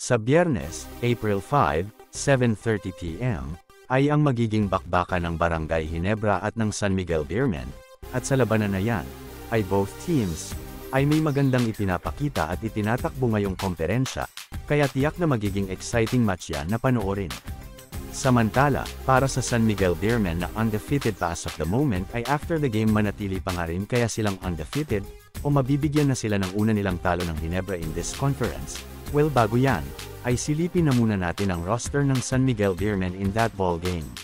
Sa Biyernes, April 5, 7:30 p.m., ay ang magiging bakbakan ng Barangay Ginebra at ng San Miguel Beermen, at sa labanan na yan, ay both teams, ay may magandang ipinapakita at itinatakbo ngayong komperensya, kaya tiyak na magiging exciting match yan na panoorin. Samantala, para sa San Miguel Beermen na undefeated pa as of the moment ay after the game manatili pa nga rin kaya silang undefeated, o mabibigyan na sila ng una nilang talo ng Ginebra in this conference. Well bago yan, ay silipin na muna natin ang roster ng San Miguel Beermen in that ball game.